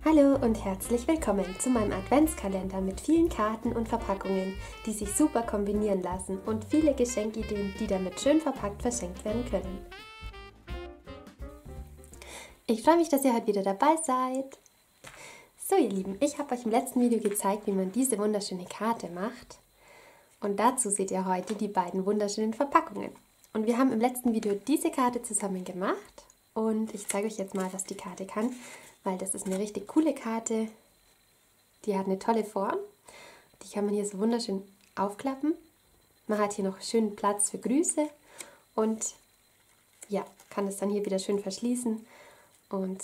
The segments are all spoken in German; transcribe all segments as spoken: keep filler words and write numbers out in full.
Hallo und herzlich willkommen zu meinem Adventskalender mit vielen Karten und Verpackungen, die sich super kombinieren lassen und viele Geschenkideen, die damit schön verpackt verschenkt werden können. Ich freue mich, dass ihr heute wieder dabei seid. So ihr Lieben, ich habe euch im letzten Video gezeigt, wie man diese wunderschöne Karte macht. Und dazu seht ihr heute die beiden wunderschönen Verpackungen. Und wir haben im letzten Video diese Karte zusammen gemacht. Und ich zeige euch jetzt mal, was die Karte kann, weil das ist eine richtig coole Karte. Die hat eine tolle Form. Die kann man hier so wunderschön aufklappen. Man hat hier noch schönen Platz für Grüße und ja, kann es dann hier wieder schön verschließen und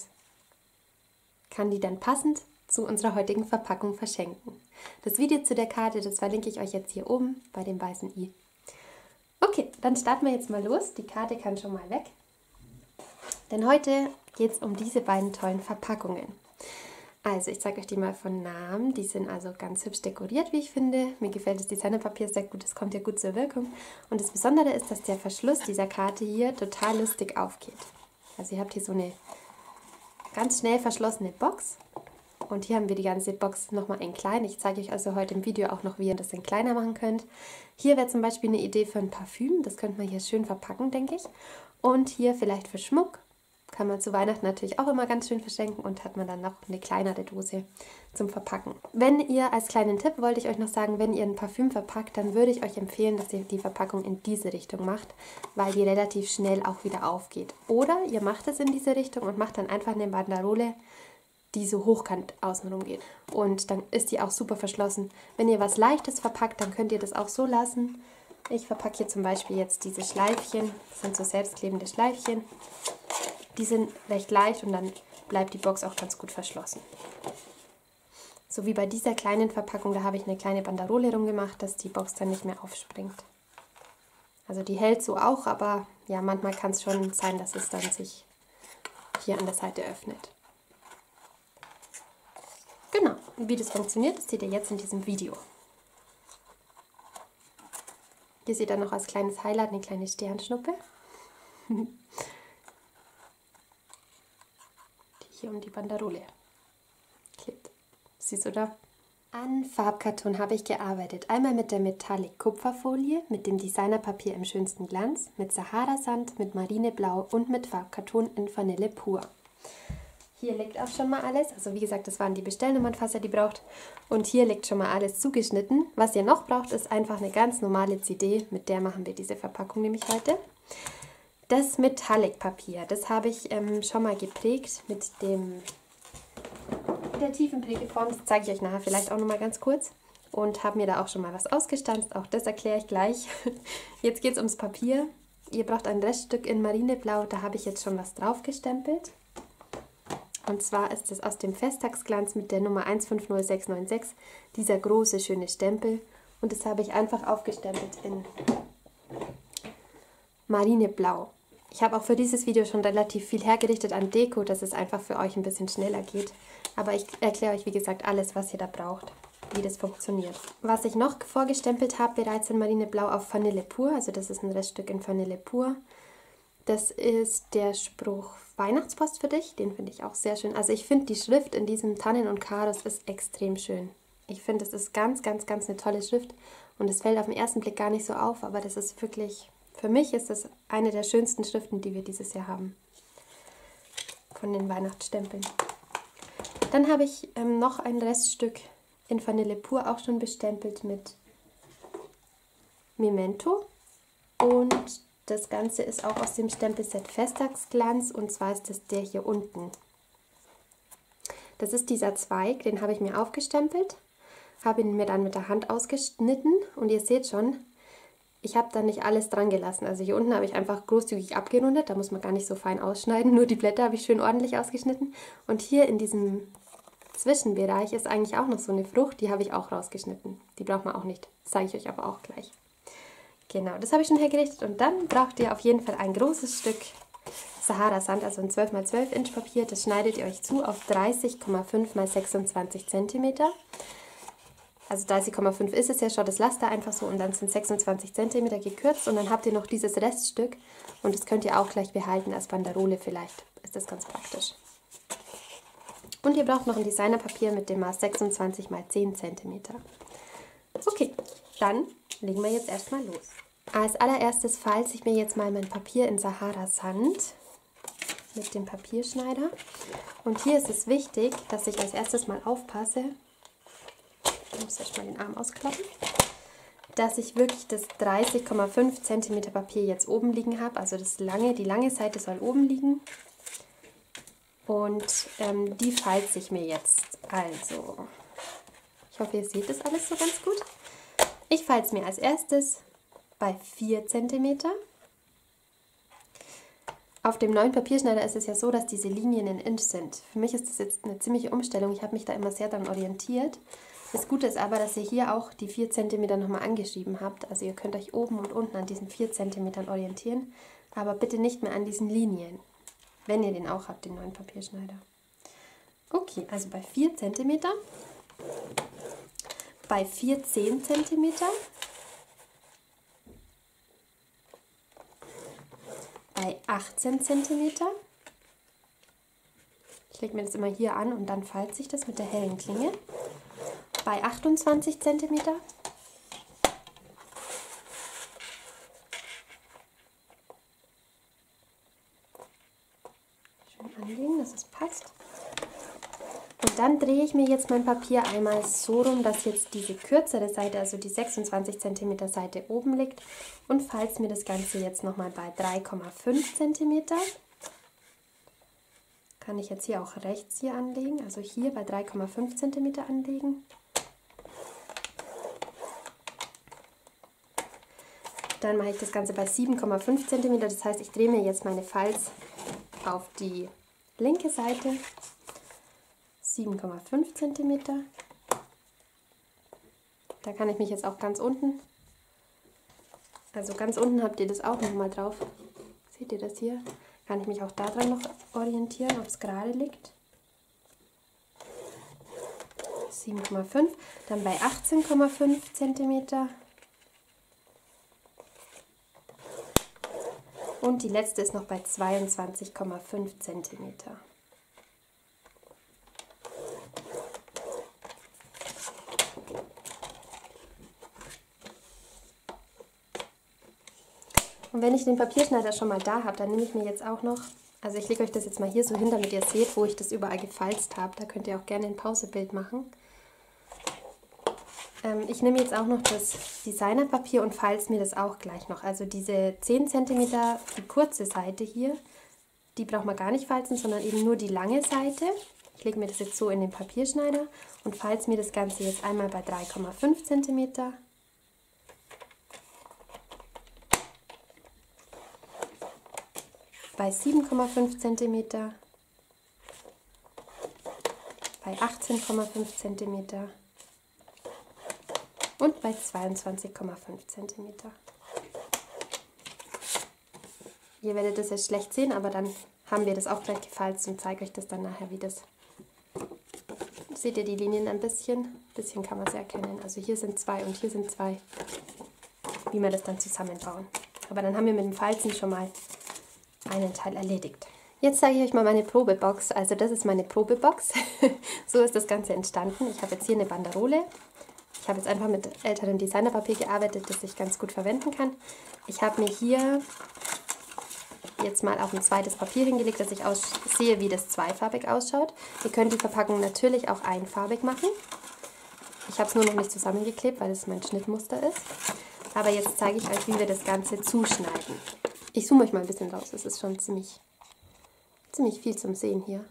kann die dann passend zu unserer heutigen Verpackung verschenken. Das Video zu der Karte, das verlinke ich euch jetzt hier oben bei dem weißen i. Okay, dann starten wir jetzt mal los. Die Karte kann schon mal weg. Denn heute geht es um diese beiden tollen Verpackungen. Also ich zeige euch die mal von Namen. Die sind also ganz hübsch dekoriert, wie ich finde. Mir gefällt das Designerpapier sehr gut, das kommt ja gut zur Wirkung. Und das Besondere ist, dass der Verschluss dieser Karte hier total lustig aufgeht. Also ihr habt hier so eine ganz schnell verschlossene Box. Und hier haben wir die ganze Box nochmal in klein. Ich zeige euch also heute im Video auch noch, wie ihr das in kleiner machen könnt. Hier wäre zum Beispiel eine Idee für ein Parfüm. Das könnte man hier schön verpacken, denke ich. Und hier vielleicht für Schmuck. Kann man zu Weihnachten natürlich auch immer ganz schön verschenken und hat man dann noch eine kleinere Dose zum Verpacken. Wenn ihr, als kleinen Tipp wollte ich euch noch sagen, wenn ihr ein Parfüm verpackt, dann würde ich euch empfehlen, dass ihr die Verpackung in diese Richtung macht, weil die relativ schnell auch wieder aufgeht. Oder ihr macht es in diese Richtung und macht dann einfach eine Banderole, die so hochkant außenrum geht. Und dann ist die auch super verschlossen. Wenn ihr was Leichtes verpackt, dann könnt ihr das auch so lassen. Ich verpacke hier zum Beispiel jetzt diese Schleifchen, das sind so selbstklebende Schleifchen. Die sind recht leicht und dann bleibt die Box auch ganz gut verschlossen. So wie bei dieser kleinen Verpackung, da habe ich eine kleine Banderole rumgemacht, dass die Box dann nicht mehr aufspringt. Also die hält so auch, aber ja, manchmal kann es schon sein, dass es dann sich hier an der Seite öffnet. Genau, und wie das funktioniert, das seht ihr jetzt in diesem Video. Hier seht ihr noch als kleines Highlight eine kleine Sternschnuppe. Hier um die Banderole klebt. Siehst du da? An Farbkarton habe ich gearbeitet. Einmal mit der Metallic Kupferfolie, mit dem Designerpapier im schönsten Glanz, mit Sahara-Sand, mit Marineblau und mit Farbkarton in Vanille pur. Hier liegt auch schon mal alles. Also wie gesagt, das waren die Bestellnummern, falls ihr die braucht. Und hier liegt schon mal alles zugeschnitten. Was ihr noch braucht, ist einfach eine ganz normale C D. Mit der machen wir diese Verpackung nämlich heute. Das Metallic-Papier, das habe ich ähm, schon mal geprägt mit dem mit der Tiefenprägeform. Das zeige ich euch nachher vielleicht auch noch mal ganz kurz. Und habe mir da auch schon mal was ausgestanzt. Auch das erkläre ich gleich. Jetzt geht es ums Papier. Ihr braucht ein Reststück in Marineblau. Da habe ich jetzt schon was drauf gestempelt. Und zwar ist es aus dem Festtagsglanz mit der Nummer eins fünf null sechs neun sechs. Dieser große, schöne Stempel. Und das habe ich einfach aufgestempelt in Marineblau. Ich habe auch für dieses Video schon relativ viel hergerichtet an Deko, dass es einfach für euch ein bisschen schneller geht. Aber ich erkläre euch, wie gesagt, alles, was ihr da braucht, wie das funktioniert. Was ich noch vorgestempelt habe, bereits in Marineblau auf Vanille pur, also das ist ein Reststück in Vanille pur. Das ist der Spruch Weihnachtspost für dich, den finde ich auch sehr schön. Also ich finde die Schrift in diesem Tannen und Karos ist extrem schön. Ich finde, es ist ganz, ganz, ganz eine tolle Schrift und es fällt auf den ersten Blick gar nicht so auf, aber das ist wirklich... Für mich ist das eine der schönsten Schriften, die wir dieses Jahr haben. Von den Weihnachtsstempeln. Dann habe ich ähm, noch ein Reststück in Vanille pur, auch schon bestempelt mit Memento. Und das Ganze ist auch aus dem Stempelset Festtagsglanz und zwar ist das der hier unten. Das ist dieser Zweig, den habe ich mir aufgestempelt, habe ihn mir dann mit der Hand ausgeschnitten und ihr seht schon, ich habe da nicht alles dran gelassen. Also hier unten habe ich einfach großzügig abgerundet. Da muss man gar nicht so fein ausschneiden. Nur die Blätter habe ich schön ordentlich ausgeschnitten. Und hier in diesem Zwischenbereich ist eigentlich auch noch so eine Frucht. Die habe ich auch rausgeschnitten. Die braucht man auch nicht. Das zeige ich euch aber auch gleich. Genau, das habe ich schon hergerichtet. Und dann braucht ihr auf jeden Fall ein großes Stück Sahara-Sand, also ein zwölf mal zwölf Inch Papier. Das schneidet ihr euch zu auf dreißig Komma fünf mal sechsundzwanzig Zentimeter. Also dreißig Komma fünf ist es ja schon, das lasst da einfach so und dann sind sechsundzwanzig Zentimeter gekürzt und dann habt ihr noch dieses Reststück und das könnt ihr auch gleich behalten als Banderole vielleicht, ist das ganz praktisch. Und ihr braucht noch ein Designerpapier mit dem Maß sechsundzwanzig mal zehn Zentimeter. Okay, dann legen wir jetzt erstmal los. Als allererstes falze ich mir jetzt mal mein Papier in Sahara-Sand mit dem Papierschneider. Und hier ist es wichtig, dass ich als erstes mal aufpasse, ich muss erstmal den Arm ausklappen, dass ich wirklich das dreißig Komma fünf Zentimeter Papier jetzt oben liegen habe. Also das lange, die lange Seite soll oben liegen. Und ähm, die falze ich mir jetzt. Also, ich hoffe, ihr seht das alles so ganz gut. Ich falze mir als erstes bei vier Zentimeter. Auf dem neuen Papierschneider ist es ja so, dass diese Linien in Inch sind. Für mich ist das jetzt eine ziemliche Umstellung. Ich habe mich da immer sehr daran orientiert. Das Gute ist aber, dass ihr hier auch die vier Zentimeter nochmal angeschrieben habt. Also ihr könnt euch oben und unten an diesen vier Zentimetern orientieren. Aber bitte nicht mehr an diesen Linien. Wenn ihr den auch habt, den neuen Papierschneider. Okay, also bei vier Zentimeter, bei vier zehn Zentimeter, bei achtzehn Zentimeter. Ich lege mir das immer hier an und dann falze ich das mit der hellen Klinge. Bei achtundzwanzig Zentimeter. Anlegen, dass es passt. Und dann drehe ich mir jetzt mein Papier einmal so rum, dass jetzt diese kürzere Seite, also die sechsundzwanzig Zentimeter Seite oben liegt und falze mir das Ganze jetzt nochmal bei drei Komma fünf Zentimeter. Kann ich jetzt hier auch rechts hier anlegen, also hier bei drei Komma fünf Zentimeter anlegen. Dann mache ich das Ganze bei sieben Komma fünf Zentimeter, das heißt, ich drehe mir jetzt meine Falz auf die linke Seite, sieben Komma fünf Zentimeter. Da kann ich mich jetzt auch ganz unten, also ganz unten habt ihr das auch nochmal drauf. Seht ihr das hier? Kann ich mich auch daran noch orientieren, ob es gerade liegt. sieben Komma fünf, dann bei achtzehn Komma fünf Zentimeter. Und die letzte ist noch bei zweiundzwanzig Komma fünf Zentimeter. Und wenn ich den Papierschneider schon mal da habe, dann nehme ich mir jetzt auch noch, also ich lege euch das jetzt mal hier so hin, damit ihr seht, wo ich das überall gefalzt habe. Da könnt ihr auch gerne ein Pausebild machen. Ich nehme jetzt auch noch das Designerpapier und falze mir das auch gleich noch. Also diese zehn Zentimeter, die kurze Seite hier, die braucht man gar nicht falzen, sondern eben nur die lange Seite. Ich lege mir das jetzt so in den Papierschneider und falze mir das Ganze jetzt einmal bei drei Komma fünf Zentimeter. Bei sieben Komma fünf Zentimeter. Bei achtzehn Komma fünf Zentimeter. Und bei zweiundzwanzig Komma fünf Zentimeter. Ihr werdet das jetzt schlecht sehen, aber dann haben wir das auch gleich gefalzt und zeige euch das dann nachher, wie das. Seht ihr die Linien ein bisschen? Ein bisschen kann man es erkennen. Also hier sind zwei und hier sind zwei. Wie wir das dann zusammenbauen. Aber dann haben wir mit dem Falzen schon mal einen Teil erledigt. Jetzt zeige ich euch mal meine Probebox. Also das ist meine Probebox. So ist das Ganze entstanden. Ich habe jetzt hier eine Banderole. Ich habe jetzt einfach mit älterem Designerpapier gearbeitet, das ich ganz gut verwenden kann. Ich habe mir hier jetzt mal auf ein zweites Papier hingelegt, dass ich sehe, wie das zweifarbig ausschaut. Ihr könnt die Verpackung natürlich auch einfarbig machen. Ich habe es nur noch nicht zusammengeklebt, weil es mein Schnittmuster ist. Aber jetzt zeige ich euch, wie wir das Ganze zuschneiden. Ich zoome euch mal ein bisschen raus, es ist schon ziemlich, ziemlich viel zum Sehen hier.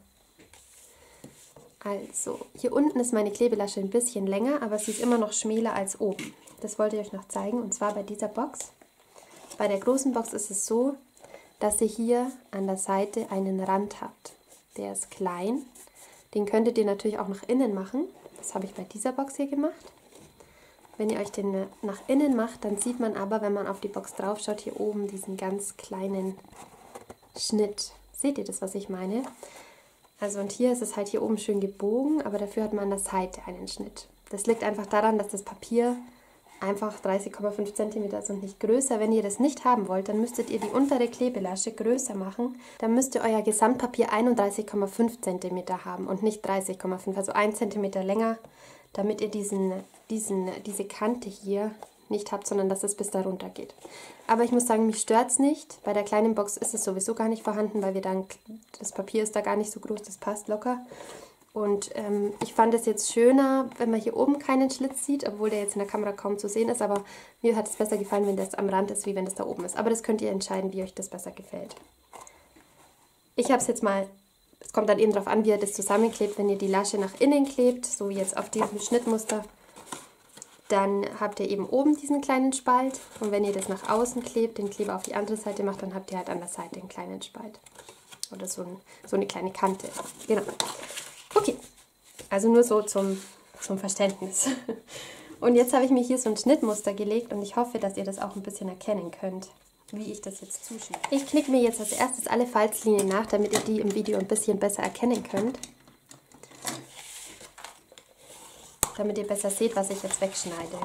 Also, hier unten ist meine Klebelasche ein bisschen länger, aber sie ist immer noch schmäler als oben. Das wollte ich euch noch zeigen, und zwar bei dieser Box. Bei der großen Box ist es so, dass ihr hier an der Seite einen Rand habt. Der ist klein. Den könntet ihr natürlich auch nach innen machen. Das habe ich bei dieser Box hier gemacht. Wenn ihr euch den nach innen macht, dann sieht man aber, wenn man auf die Box drauf schaut, hier oben diesen ganz kleinen Schnitt. Seht ihr das, was ich meine? Also und hier ist es halt hier oben schön gebogen, aber dafür hat man an der Seite einen Schnitt. Das liegt einfach daran, dass das Papier einfach dreißig Komma fünf Zentimeter ist und nicht größer. Wenn ihr das nicht haben wollt, dann müsstet ihr die untere Klebelasche größer machen. Dann müsst ihr euer Gesamtpapier einunddreißig Komma fünf Zentimeter haben und nicht dreißig Komma fünf, also ein Zentimeter länger, damit ihr diesen, diesen, diese Kante hier nicht habt, sondern dass es bis da runter geht. Aber ich muss sagen, mich stört es nicht. Bei der kleinen Box ist es sowieso gar nicht vorhanden, weil wir dann, das Papier ist da gar nicht so groß, das passt locker. Und ähm, ich fand es jetzt schöner, wenn man hier oben keinen Schlitz sieht, obwohl der jetzt in der Kamera kaum zu sehen ist, aber mir hat es besser gefallen, wenn das am Rand ist, wie wenn das da oben ist. Aber das könnt ihr entscheiden, wie euch das besser gefällt. Ich habe es jetzt mal, es kommt dann eben darauf an, wie ihr das zusammenklebt. Wenn ihr die Lasche nach innen klebt, so wie jetzt auf diesem Schnittmuster, dann habt ihr eben oben diesen kleinen Spalt. Und wenn ihr das nach außen klebt, den Kleber auf die andere Seite macht, dann habt ihr halt an der Seite einen kleinen Spalt. Oder so, ein, so eine kleine Kante. Genau. Okay, also nur so zum, zum Verständnis. Und jetzt habe ich mir hier so ein Schnittmuster gelegt und ich hoffe, dass ihr das auch ein bisschen erkennen könnt, wie ich das jetzt zuschneide. Ich knicke mir jetzt als erstes alle Falzlinien nach, damit ihr die im Video ein bisschen besser erkennen könnt. Damit ihr besser seht, was ich jetzt wegschneide.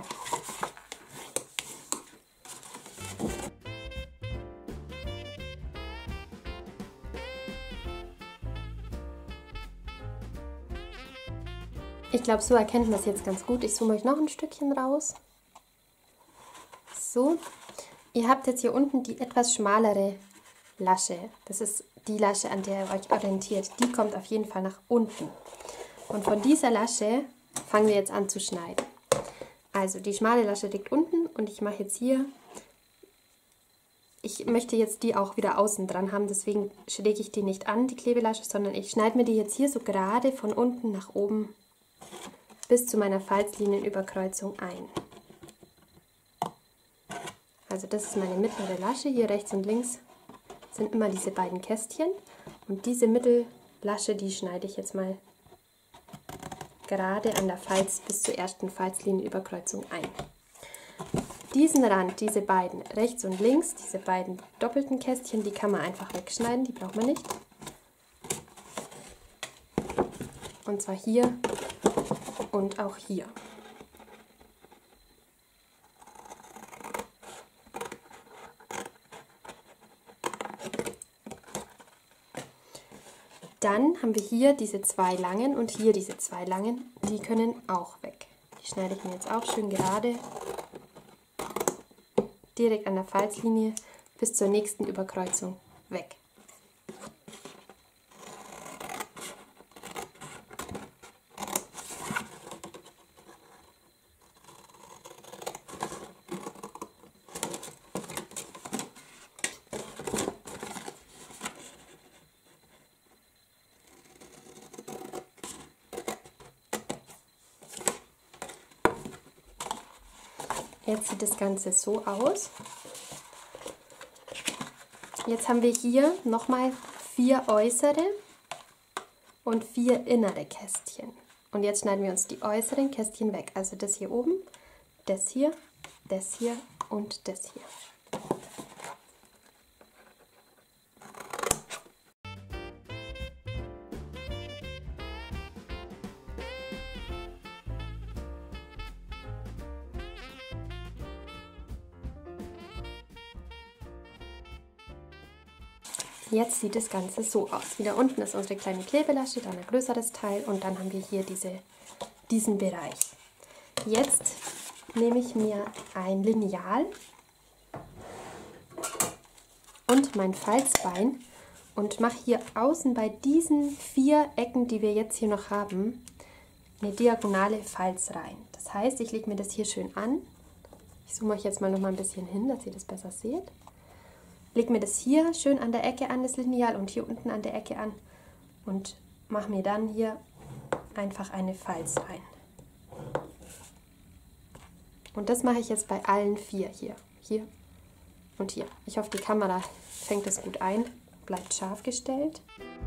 Ich glaube, so erkennt man es jetzt ganz gut. Ich zoome euch noch ein Stückchen raus. So. Ihr habt jetzt hier unten die etwas schmalere Lasche. Das ist die Lasche, an der ihr euch orientiert. Die kommt auf jeden Fall nach unten. Und von dieser Lasche fangen wir jetzt an zu schneiden. Also die schmale Lasche liegt unten und ich mache jetzt hier, ich möchte jetzt die auch wieder außen dran haben, deswegen schläge ich die nicht an, die Klebelasche, sondern ich schneide mir die jetzt hier so gerade von unten nach oben bis zu meiner Falzlinienüberkreuzung ein. Also das ist meine mittlere Lasche, hier rechts und links sind immer diese beiden Kästchen und diese Mittellasche, die schneide ich jetzt mal gerade an der Falz bis zur ersten Falzlinienüberkreuzung ein. Diesen Rand, diese beiden rechts und links, diese beiden doppelten Kästchen, die kann man einfach wegschneiden, die braucht man nicht. Und zwar hier und auch hier. Dann haben wir hier diese zwei langen und hier diese zwei langen, die können auch weg. Die schneide ich mir jetzt auch schön gerade, direkt an der Falzlinie bis zur nächsten Überkreuzung weg. Jetzt sieht das Ganze so aus. Jetzt haben wir hier nochmal vier äußere und vier innere Kästchen. Und jetzt schneiden wir uns die äußeren Kästchen weg. Also das hier oben, das hier, das hier und das hier. Jetzt sieht das Ganze so aus. Wieder unten ist unsere kleine Klebelasche, dann ein größeres Teil und dann haben wir hier diese, diesen Bereich. Jetzt nehme ich mir ein Lineal und mein Falzbein und mache hier außen bei diesen vier Ecken, die wir jetzt hier noch haben, eine diagonale Falz rein. Das heißt, ich lege mir das hier schön an. Ich zoome euch jetzt mal noch mal ein bisschen hin, dass ihr das besser seht. Leg mir das hier schön an der Ecke an, das Lineal, und hier unten an der Ecke an und mache mir dann hier einfach eine Falz rein. Und das mache ich jetzt bei allen vier hier, hier und hier. Ich hoffe, die Kamera fängt es gut ein, bleibt scharf gestellt.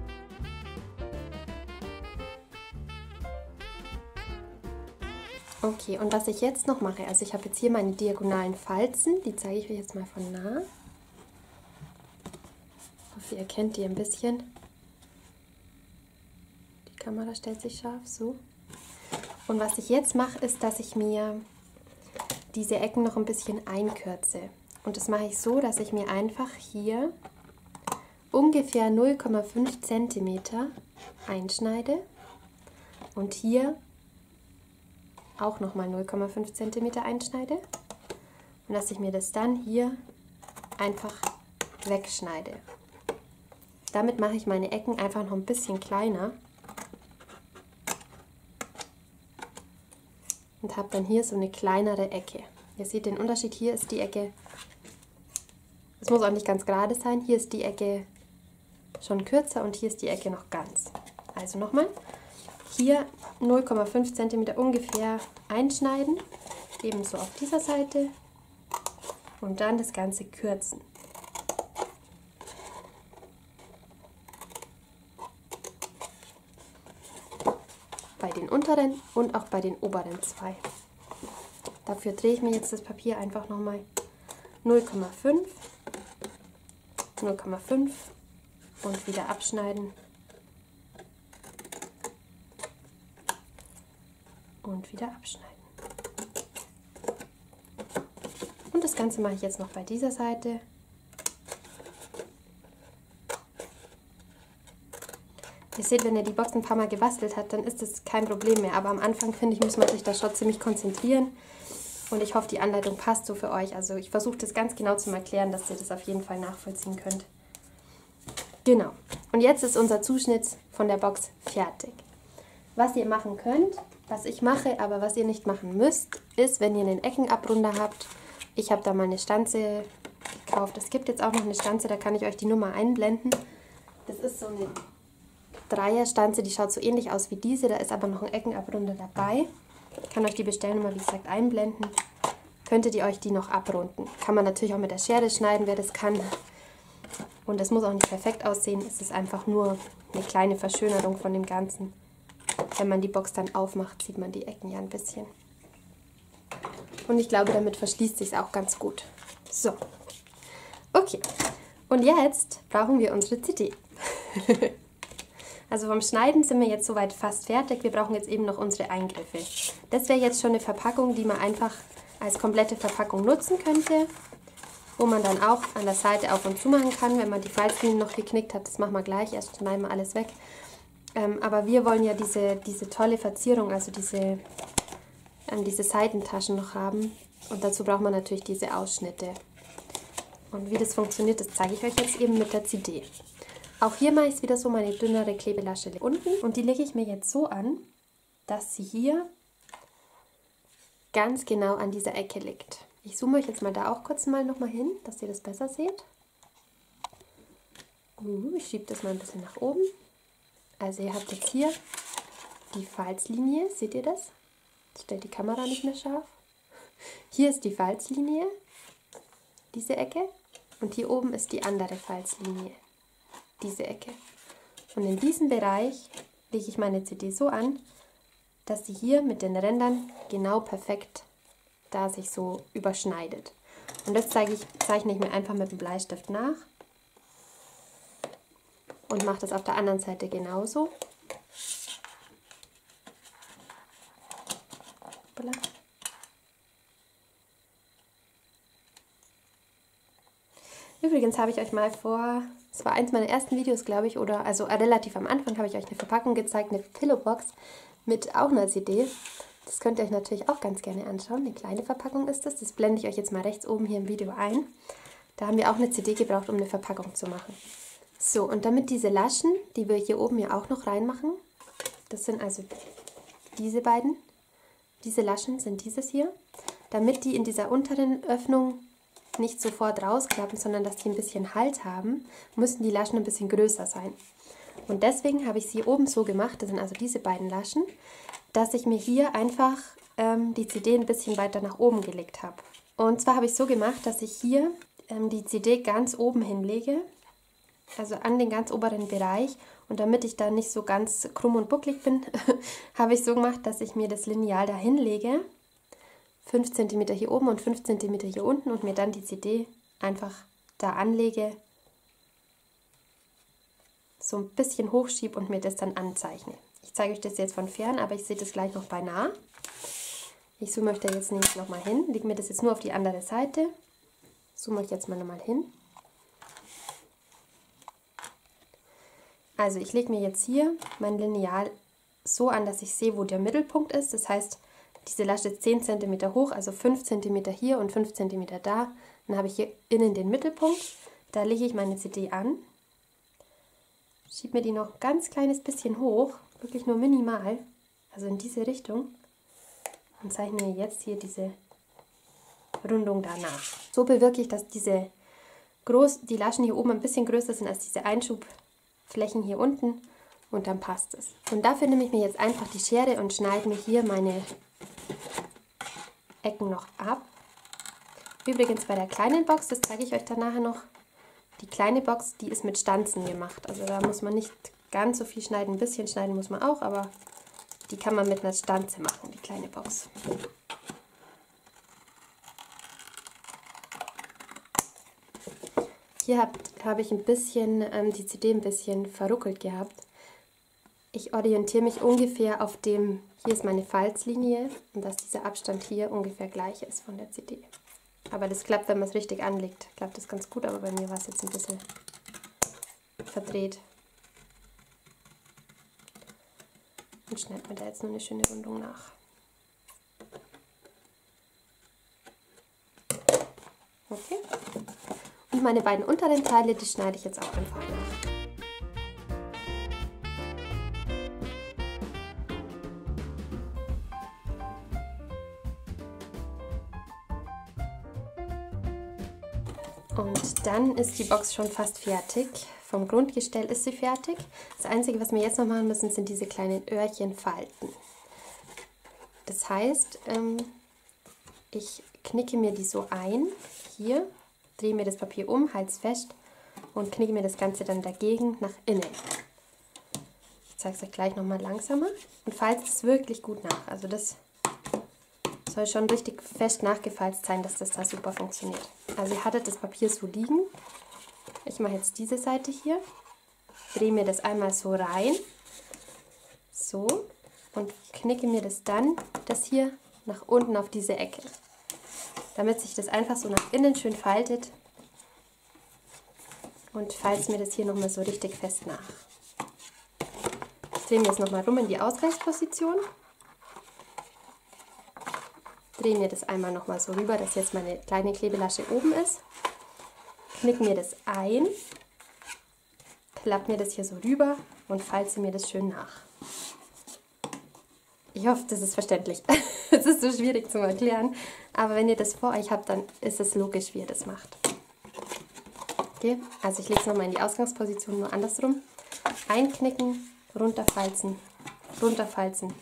Okay, und was ich jetzt noch mache, also ich habe jetzt hier meine diagonalen Falzen, die zeige ich euch jetzt mal von nah. Ich hoffe, ihr erkennt die ein bisschen. Die Kamera stellt sich scharf, so. Und was ich jetzt mache, ist, dass ich mir diese Ecken noch ein bisschen einkürze. Und das mache ich so, dass ich mir einfach hier ungefähr null Komma fünf Zentimeter einschneide und hier auch nochmal null Komma fünf Zentimeter einschneide und dass ich mir das dann hier einfach wegschneide. Damit mache ich meine Ecken einfach noch ein bisschen kleiner und habe dann hier so eine kleinere Ecke. Ihr seht den Unterschied, hier ist die Ecke, es muss auch nicht ganz gerade sein, hier ist die Ecke schon kürzer und hier ist die Ecke noch ganz. Also nochmal, hier null Komma fünf Zentimeter ungefähr einschneiden, ebenso auf dieser Seite und dann das Ganze kürzen. Bei den unteren und auch bei den oberen zwei. Dafür drehe ich mir jetzt das Papier einfach nochmal null Komma fünf, null Komma fünf und wieder abschneiden und wieder abschneiden. Und das Ganze mache ich jetzt noch bei dieser Seite. Ihr seht, wenn ihr die Box ein paar Mal gebastelt habt, dann ist das kein Problem mehr. Aber am Anfang, finde ich, muss man sich da schon ziemlich konzentrieren. Und ich hoffe, die Anleitung passt so für euch. Also ich versuche das ganz genau zu erklären, dass ihr das auf jeden Fall nachvollziehen könnt. Genau. Und jetzt ist unser Zuschnitt von der Box fertig. Was ihr machen könnt, was ich mache, aber was ihr nicht machen müsst, ist, wenn ihr einen Eckenabrunder habt. Ich habe da mal eine Stanze gekauft. Es gibt jetzt auch noch eine Stanze, da kann ich euch die Nummer einblenden. Das ist so eine Dreierstanze, die schaut so ähnlich aus wie diese, da ist aber noch ein Eckenabrunder dabei. Ich kann euch die Bestellnummer, wie gesagt, einblenden. Könntet ihr euch die noch abrunden. Kann man natürlich auch mit der Schere schneiden, wer das kann. Und das muss auch nicht perfekt aussehen. Es ist einfach nur eine kleine Verschönerung von dem Ganzen. Wenn man die Box dann aufmacht, sieht man die Ecken ja ein bisschen. Und ich glaube, damit verschließt sich es auch ganz gut. So. Okay. Und jetzt brauchen wir unsere C D. Also vom Schneiden sind wir jetzt soweit fast fertig. Wir brauchen jetzt eben noch unsere Eingriffe. Das wäre jetzt schon eine Verpackung, die man einfach als komplette Verpackung nutzen könnte. Wo man dann auch an der Seite auf und zu machen kann, wenn man die Falzlinien noch geknickt hat. Das machen wir gleich, erst schneiden wir alles weg. Ähm, aber wir wollen ja diese, diese tolle Verzierung, also diese, ähm, diese Seitentaschen noch haben. Und dazu braucht man natürlich diese Ausschnitte. Und wie das funktioniert, das zeige ich euch jetzt eben mit der C D. Auch hier mache ich es wieder so, meine dünnere Klebelasche unten. Und die lege ich mir jetzt so an, dass sie hier ganz genau an dieser Ecke liegt. Ich zoome euch jetzt mal da auch kurz mal nochmal hin, dass ihr das besser seht. Uh, ich schiebe das mal ein bisschen nach oben. Also ihr habt jetzt hier die Falzlinie, seht ihr das? Jetzt stellt die Kamera nicht mehr scharf. Hier ist die Falzlinie, diese Ecke. Und hier oben ist die andere Falzlinie, diese Ecke. Und in diesem Bereich lege ich meine C D so an, dass sie hier mit den Rändern genau perfekt da sich so überschneidet. Und das zeige ich, zeichne ich mir einfach mit dem Bleistift nach und mache das auf der anderen Seite genauso. Übrigens habe ich euch mal vor, es war eins meiner ersten Videos, glaube ich, oder also relativ am Anfang habe ich euch eine Verpackung gezeigt, eine Pillowbox mit auch einer C D. Das könnt ihr euch natürlich auch ganz gerne anschauen. Eine kleine Verpackung ist das. Das blende ich euch jetzt mal rechts oben hier im Video ein. Da haben wir auch eine C D gebraucht, um eine Verpackung zu machen. So, und damit diese Laschen, die wir hier oben ja auch noch reinmachen, das sind also diese beiden, diese Laschen sind dieses hier, damit die in dieser unteren Öffnung nicht sofort rausklappen, sondern dass die ein bisschen Halt haben, müssen die Laschen ein bisschen größer sein. Und deswegen habe ich sie oben so gemacht, das sind also diese beiden Laschen, dass ich mir hier einfach ähm, die C D ein bisschen weiter nach oben gelegt habe. Und zwar habe ich so gemacht, dass ich hier ähm, die C D ganz oben hinlege, also an den ganz oberen Bereich. Und damit ich da nicht so ganz krumm und bucklig bin, habe ich so gemacht, dass ich mir das Lineal da hinlege, fünf Zentimeter hier oben und fünf Zentimeter hier unten und mir dann die C D einfach da anlege, so ein bisschen hochschiebe und mir das dann anzeichne. Ich zeige euch das jetzt von fern, aber ich sehe das gleich noch bei nah. Ich zoome euch da jetzt nämlich nochmal hin, lege mir das jetzt nur auf die andere Seite, zoome euch jetzt mal nochmal hin. Also ich lege mir jetzt hier mein Lineal so an, dass ich sehe, wo der Mittelpunkt ist. Das heißt, diese Lasche ist zehn Zentimeter hoch, also fünf Zentimeter hier und fünf Zentimeter da. Dann habe ich hier innen den Mittelpunkt. Da lege ich meine C D an, schiebe mir die noch ein ganz kleines bisschen hoch, wirklich nur minimal, also in diese Richtung. Und zeichne mir jetzt hier diese Rundung danach. So bewirke ich, dass diese groß, die Laschen hier oben ein bisschen größer sind als diese Einschubflächen hier unten. Und dann passt es. Und dafür nehme ich mir jetzt einfach die Schere und schneide mir hier meine Ecken noch ab. Übrigens bei der kleinen Box, das zeige ich euch dann nachher noch, die kleine Box, die ist mit Stanzen gemacht. Also da muss man nicht ganz so viel schneiden, ein bisschen schneiden muss man auch, aber die kann man mit einer Stanze machen, die kleine Box. Hier habe hab ich ein bisschen ähm, die C D ein bisschen verruckelt gehabt. Ich orientiere mich ungefähr auf dem, hier ist meine Falzlinie und dass dieser Abstand hier ungefähr gleich ist von der C D. Aber das klappt, wenn man es richtig anlegt, klappt das ganz gut, aber bei mir war es jetzt ein bisschen verdreht. Und schneide mir da jetzt nur eine schöne Rundung nach. Okay. Und meine beiden unteren Teile, die schneide ich jetzt auch einfach nach. Und dann ist die Box schon fast fertig. Vom Grundgestell ist sie fertig. Das Einzige, was wir jetzt noch machen müssen, sind diese kleinen Öhrchenfalten. Das heißt, ich knicke mir die so ein, hier, drehe mir das Papier um, halte es fest und knicke mir das Ganze dann dagegen nach innen. Ich zeige es euch gleich nochmal langsamer und falte es wirklich gut nach. Also das soll schon richtig fest nachgefalzt sein, dass das da super funktioniert. Also ihr hattet das Papier so liegen. Ich mache jetzt diese Seite hier, drehe mir das einmal so rein, so, und knicke mir das dann, das hier, nach unten auf diese Ecke. Damit sich das einfach so nach innen schön faltet und falte mir das hier nochmal so richtig fest nach. Ich drehe mir jetzt nochmal rum in die Ausgleichsposition. Drehe mir das einmal nochmal so rüber, dass jetzt meine kleine Klebelasche oben ist. Knicke mir das ein, klappe mir das hier so rüber und falte mir das schön nach. Ich hoffe, das ist verständlich. Es ist so schwierig zu erklären, aber wenn ihr das vor euch habt, dann ist es logisch, wie ihr das macht. Okay, also ich lege es nochmal in die Ausgangsposition, nur andersrum. Einknicken, runterfalzen, runterfalzen,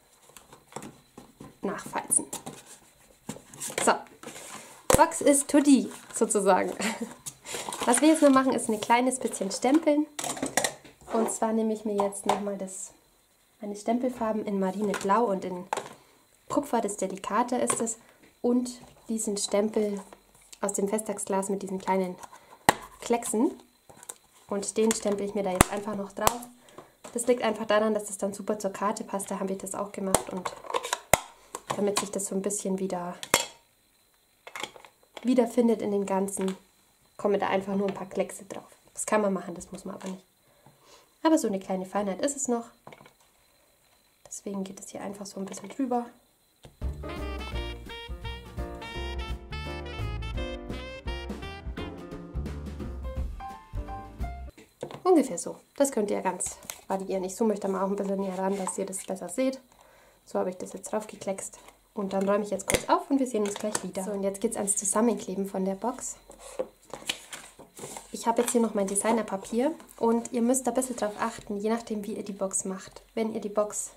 nachfalzen. So, Box ist tutti sozusagen. Was wir jetzt noch machen, ist ein kleines bisschen Stempeln. Und zwar nehme ich mir jetzt nochmal das, meine Stempelfarben in Marineblau und in Kupfer, das delikater ist es. Und diesen Stempel aus dem Festtagsglas mit diesen kleinen Klecksen. Und den stempel ich mir da jetzt einfach noch drauf. Das liegt einfach daran, dass das dann super zur Karte passt. Da habe ich das auch gemacht. Und damit sich das so ein bisschen wieder wiederfindet in den Ganzen, kommen da einfach nur ein paar Kleckse drauf. Das kann man machen, das muss man aber nicht. Aber so eine kleine Feinheit ist es noch. Deswegen geht es hier einfach so ein bisschen drüber. Ungefähr so. Das könnt ihr ganz variieren. Ich zoome euch da mal auch ein bisschen näher ran, dass ihr das besser seht. So habe ich das jetzt drauf gekleckst. Und dann räume ich jetzt kurz auf und wir sehen uns gleich wieder. So, und jetzt geht es ans Zusammenkleben von der Box. Ich habe jetzt hier noch mein Designerpapier und ihr müsst da ein bisschen drauf achten, je nachdem wie ihr die Box macht. Wenn ihr die Box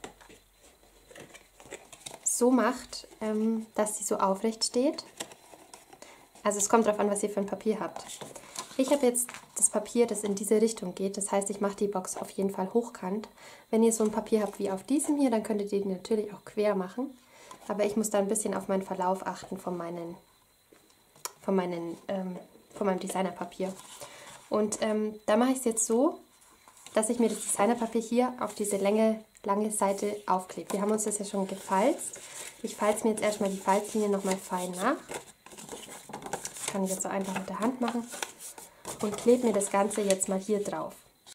so macht, ähm, dass sie so aufrecht steht, also es kommt darauf an, was ihr für ein Papier habt. Ich habe jetzt das Papier, das in diese Richtung geht, das heißt, ich mache die Box auf jeden Fall hochkant. Wenn ihr so ein Papier habt wie auf diesem hier, dann könntet ihr die natürlich auch quer machen. Aber ich muss da ein bisschen auf meinen Verlauf achten von, meinen, von, meinen, ähm, von meinem Designerpapier. Und ähm, da mache ich es jetzt so, dass ich mir das Designerpapier hier auf diese Länge lange Seite aufklebt. Wir haben uns das ja schon gefalzt. Ich falze mir jetzt erstmal die Falzlinie nochmal fein nach. Das kann ich jetzt so einfach mit der Hand machen. Und klebe mir das Ganze jetzt mal hier drauf.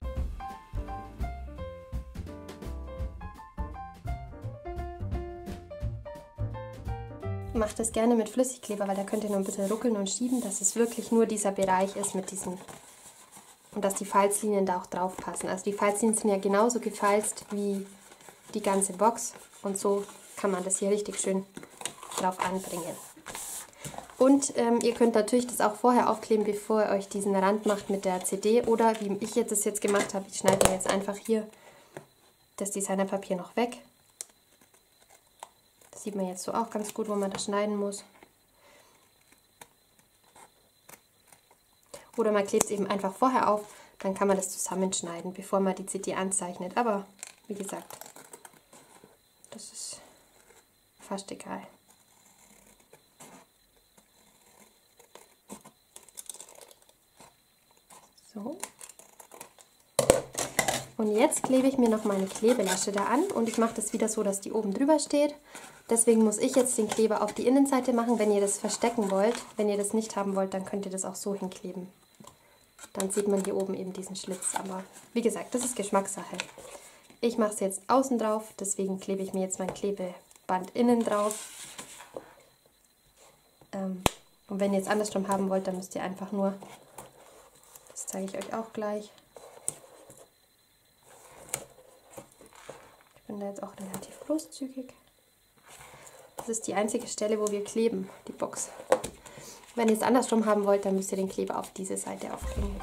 Macht das gerne mit Flüssigkleber, weil da könnt ihr noch ein bisschen ruckeln und schieben, dass es wirklich nur dieser Bereich ist mit diesen und dass die Falzlinien da auch drauf passen. Also die Falzlinien sind ja genauso gefalzt wie die ganze Box und so kann man das hier richtig schön drauf anbringen. Und ähm, ihr könnt natürlich das auch vorher aufkleben, bevor ihr euch diesen Rand macht mit der C D oder wie ich jetzt das jetzt gemacht habe, ich schneide jetzt einfach hier das Designerpapier noch weg. Das sieht man jetzt so auch ganz gut, wo man das schneiden muss. Oder man klebt es eben einfach vorher auf, dann kann man das zusammenschneiden, bevor man die C D anzeichnet. Aber wie gesagt, das ist fast egal. So. Und jetzt klebe ich mir noch meine Klebelasche da an und ich mache das wieder so, dass die oben drüber steht. Deswegen muss ich jetzt den Kleber auf die Innenseite machen. Wenn ihr das verstecken wollt, wenn ihr das nicht haben wollt, dann könnt ihr das auch so hinkleben. Dann sieht man hier oben eben diesen Schlitz. Aber wie gesagt, das ist Geschmackssache. Ich mache es jetzt außen drauf, deswegen klebe ich mir jetzt mein Klebeband innen drauf. Ähm, und wenn ihr es andersrum haben wollt, dann müsst ihr einfach nur, das zeige ich euch auch gleich. Ich bin da jetzt auch relativ großzügig. Das ist die einzige Stelle, wo wir kleben, die Box. Wenn ihr es andersrum haben wollt, dann müsst ihr den Kleber auf diese Seite aufkleben.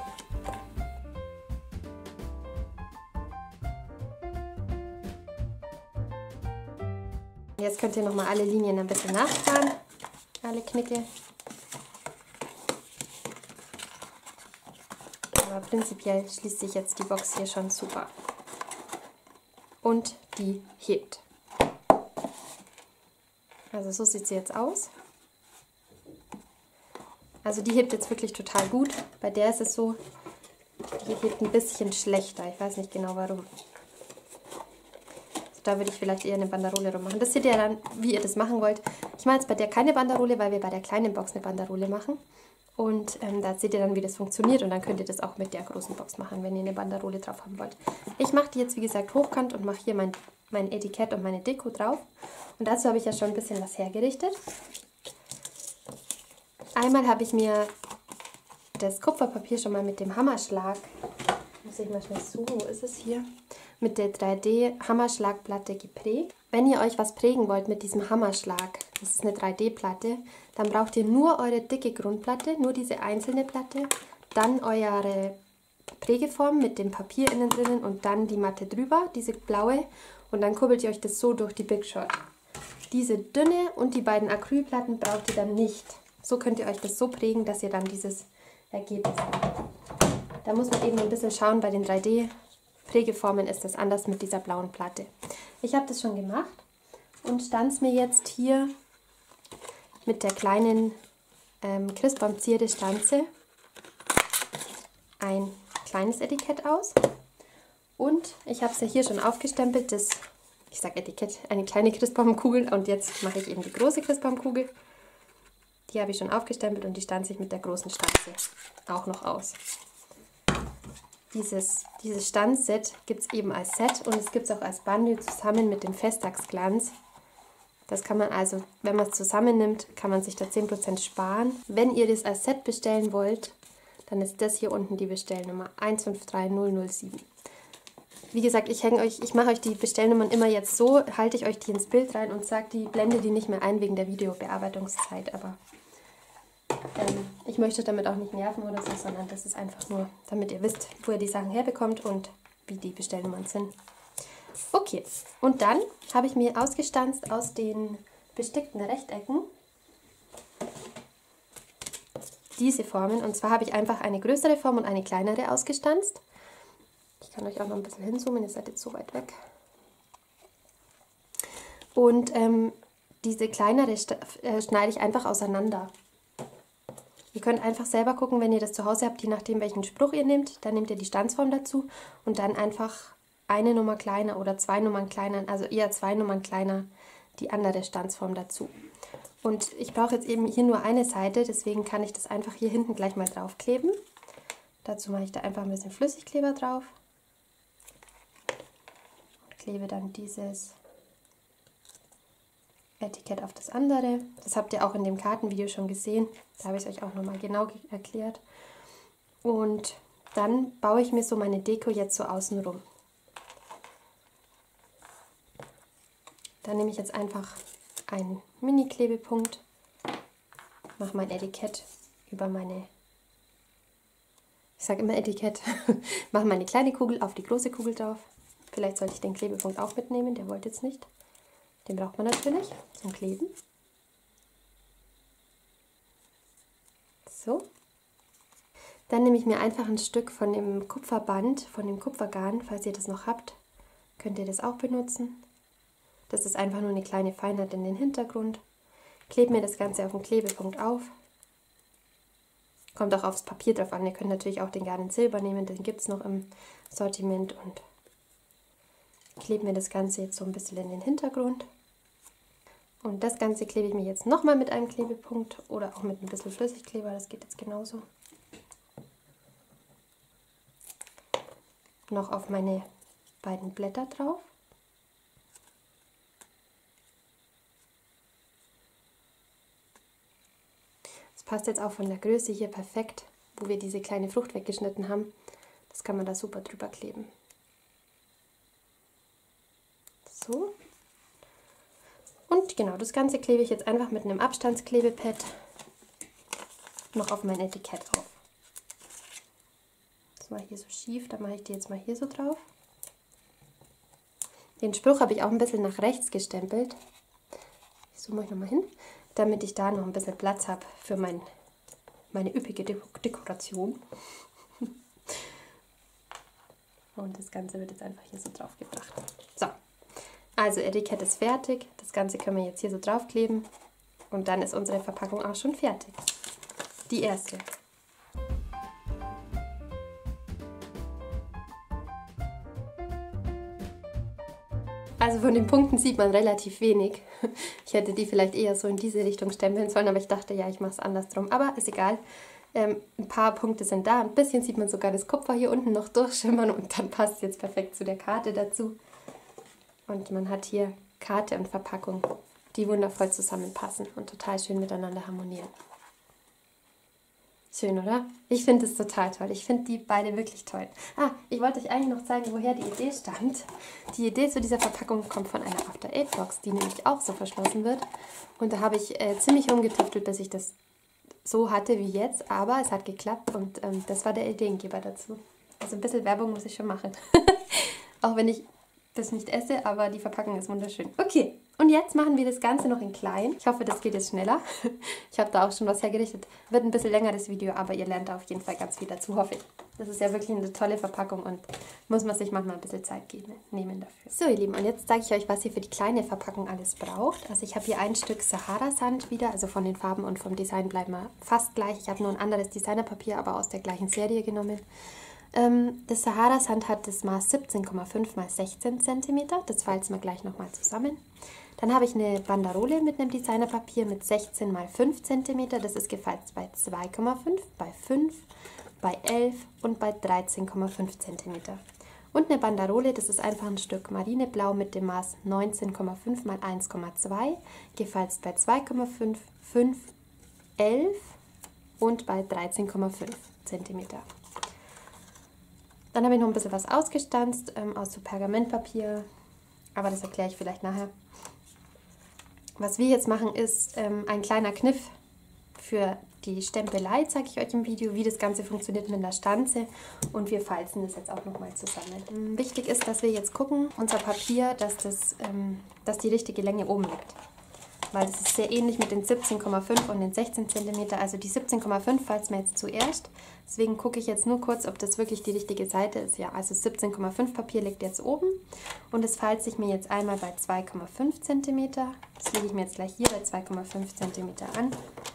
Jetzt könnt ihr nochmal alle Linien ein bisschen nachfahren, alle Knicke. Aber prinzipiell schließt sich jetzt die Box hier schon super. Und die hebt. Also so sieht sie jetzt aus. Also die hebt jetzt wirklich total gut. Bei der ist es so, die hebt ein bisschen schlechter. Ich weiß nicht genau warum. Also da würde ich vielleicht eher eine Banderole rummachen. Das seht ihr dann, wie ihr das machen wollt. Ich mache jetzt bei der keine Banderole, weil wir bei der kleinen Box eine Banderole machen. Und ähm, da seht ihr dann, wie das funktioniert. Und dann könnt ihr das auch mit der großen Box machen, wenn ihr eine Banderole drauf haben wollt. Ich mache die jetzt, wie gesagt, hochkant und mache hier mein, mein Etikett und meine Deko drauf. Und dazu habe ich ja schon ein bisschen was hergerichtet. Einmal habe ich mir das Kupferpapier schon mal mit dem Hammerschlag, muss ich mal schnell suchen, wo ist es hier, mit der drei D Hammerschlagplatte geprägt. Wenn ihr euch was prägen wollt mit diesem Hammerschlag, das ist eine drei D Platte, dann braucht ihr nur eure dicke Grundplatte, nur diese einzelne Platte, dann eure Prägeform mit dem Papier innen drinnen und dann die Matte drüber, diese blaue, und dann kurbelt ihr euch das so durch die Big Shot. Diese dünne und die beiden Acrylplatten braucht ihr dann nicht. So könnt ihr euch das so prägen, dass ihr dann dieses Ergebnis habt. Da muss man eben ein bisschen schauen, bei den drei D Prägeformen ist das anders mit dieser blauen Platte. Ich habe das schon gemacht und stanze es mir jetzt hier mit der kleinen ähm, Christbaum-Zierde Stanze ein kleines Etikett aus. Und ich habe es ja hier schon aufgestempelt, das, ich sage Etikett, eine kleine Christbaumkugel, und jetzt mache ich eben die große Christbaumkugel. Die habe ich schon aufgestempelt und die stanze ich mit der großen Stanze auch noch aus. Dieses, dieses Stanzset gibt es eben als Set und es gibt es auch als Bundle zusammen mit dem Festtagsglanz. Das kann man also, wenn man es zusammennimmt, kann man sich da zehn Prozent sparen. Wenn ihr das als Set bestellen wollt, dann ist das hier unten die Bestellnummer eins fünf drei null null sieben. Wie gesagt, ich hänge euch, ich mache euch die Bestellnummern immer jetzt so, halte ich euch die ins Bild rein und sage, die blende die nicht mehr ein wegen der Videobearbeitungszeit, aber ähm, ich möchte damit auch nicht nerven oder so, sondern das ist einfach nur, damit ihr wisst, wo ihr die Sachen herbekommt und wie die Bestellnummern sind. Okay, und dann habe ich mir ausgestanzt aus den bestickten Rechtecken diese Formen, und zwar habe ich einfach eine größere Form und eine kleinere ausgestanzt. Ich kann euch auch noch ein bisschen hinzoomen, ihr seid jetzt so weit weg. Und ähm, diese kleinere äh, schneide ich einfach auseinander. Ihr könnt einfach selber gucken, wenn ihr das zu Hause habt, je nachdem welchen Spruch ihr nehmt, dann nehmt ihr die Stanzform dazu und dann einfach eine Nummer kleiner oder zwei Nummern kleiner, also eher zwei Nummern kleiner, die andere Stanzform dazu. Und ich brauche jetzt eben hier nur eine Seite, deswegen kann ich das einfach hier hinten gleich mal draufkleben. Dazu mache ich da einfach ein bisschen Flüssigkleber drauf. Und klebe dann dieses Etikett auf das andere. Das habt ihr auch in dem Kartenvideo schon gesehen. Da habe ich es euch auch nochmal genau erklärt. Und dann baue ich mir so meine Deko jetzt so außen rum. Dann nehme ich jetzt einfach einen Mini-Klebepunkt, mache mein Etikett über meine, ich sage immer Etikett, mache meine kleine Kugel auf die große Kugel drauf. Vielleicht sollte ich den Klebepunkt auch mitnehmen, der wollte jetzt nicht. Den braucht man natürlich zum Kleben. So. Dann nehme ich mir einfach ein Stück von dem Kupferband, von dem Kupfergarn, falls ihr das noch habt, könnt ihr das auch benutzen. Das ist einfach nur eine kleine Feinheit in den Hintergrund. Klebe mir das Ganze auf den Klebepunkt auf. Kommt auch aufs Papier drauf an. Ihr könnt natürlich auch den Garn in Silber nehmen, den gibt es noch im Sortiment. Und klebe mir das Ganze jetzt so ein bisschen in den Hintergrund. Und das Ganze klebe ich mir jetzt nochmal mit einem Klebepunkt oder auch mit ein bisschen Flüssigkleber, das geht jetzt genauso. Noch auf meine beiden Blätter drauf. Das passt jetzt auch von der Größe hier perfekt, wo wir diese kleine Frucht weggeschnitten haben. Das kann man da super drüber kleben. So. Und genau, das Ganze klebe ich jetzt einfach mit einem Abstandsklebepad noch auf mein Etikett drauf. Das war hier so schief, da mache ich die jetzt mal hier so drauf. Den Spruch habe ich auch ein bisschen nach rechts gestempelt. Ich zoome euch nochmal hin, damit ich da noch ein bisschen Platz habe für mein, meine üppige Dekoration. Und das Ganze wird jetzt einfach hier so drauf gebracht. So, also Etikett ist fertig. Das Ganze können wir jetzt hier so draufkleben. Und dann ist unsere Verpackung auch schon fertig. Die erste. Also von den Punkten sieht man relativ wenig. Ich hätte die vielleicht eher so in diese Richtung stempeln sollen, aber ich dachte, ja, ich mache es andersrum. Aber ist egal. Ähm, ein paar Punkte sind da. Ein bisschen sieht man sogar das Kupfer hier unten noch durchschimmern und dann passt es jetzt perfekt zu der Karte dazu. Und man hat hier Karte und Verpackung, die wundervoll zusammenpassen und total schön miteinander harmonieren. Schön, oder? Ich finde es total toll. Ich finde die beide wirklich toll. Ah, ich wollte euch eigentlich noch zeigen, woher die Idee stammt. Die Idee zu dieser Verpackung kommt von einer After Eight Box, die nämlich auch so verschlossen wird. Und da habe ich äh, ziemlich rumgetüftelt, bis ich das so hatte wie jetzt. Aber es hat geklappt und ähm, das war der Ideengeber dazu. Also ein bisschen Werbung muss ich schon machen. Auch wenn ich das nicht esse, aber die Verpackung ist wunderschön. Okay, und jetzt machen wir das Ganze noch in klein. Ich hoffe, das geht jetzt schneller. Ich habe da auch schon was hergerichtet. Wird ein bisschen länger das Video, aber ihr lernt da auf jeden Fall ganz viel dazu, hoffe ich. Das ist ja wirklich eine tolle Verpackung und muss man sich manchmal ein bisschen Zeit geben, nehmen dafür. So ihr Lieben, und jetzt zeige ich euch, was ihr für die kleine Verpackung alles braucht. Also ich habe hier ein Stück Sahara-Sand wieder, also von den Farben und vom Design bleiben wir fast gleich. Ich habe nur ein anderes Designerpapier, aber aus der gleichen Serie genommen. Das Sahara-Sand hat das Maß siebzehn Komma fünf mal sechzehn Zentimeter. Das falzen wir gleich nochmal zusammen. Dann habe ich eine Banderole mit einem Designerpapier mit sechzehn mal fünf Zentimeter. Das ist gefalzt bei zwei Komma fünf, bei fünf, bei elf und bei dreizehn Komma fünf Zentimeter. Und eine Banderole, das ist einfach ein Stück Marineblau mit dem Maß neunzehn Komma fünf mal eins Komma zwei, gefalzt bei zwei Komma fünf, fünf, elf und bei dreizehn Komma fünf Zentimeter. Dann habe ich noch ein bisschen was ausgestanzt ähm, aus so Pergamentpapier, aber das erkläre ich vielleicht nachher. Was wir jetzt machen, ist ähm, ein kleiner Kniff für die Stempelei, zeige ich euch im Video, wie das Ganze funktioniert mit einer Stanze und wir falzen das jetzt auch nochmal zusammen. Ähm, wichtig ist, dass wir jetzt gucken, unser Papier, dass, das, ähm, dass die richtige Länge oben liegt. Weil das ist sehr ähnlich mit den siebzehn Komma fünf und den sechzehn Zentimeter. Also die siebzehn Komma fünf falzen wir jetzt zuerst. Deswegen gucke ich jetzt nur kurz, ob das wirklich die richtige Seite ist. Ja, also siebzehn Komma fünf Papier liegt jetzt oben. Und das falze ich mir jetzt einmal bei zwei Komma fünf Zentimeter. Das lege ich mir jetzt gleich hier bei zwei Komma fünf Zentimeter an.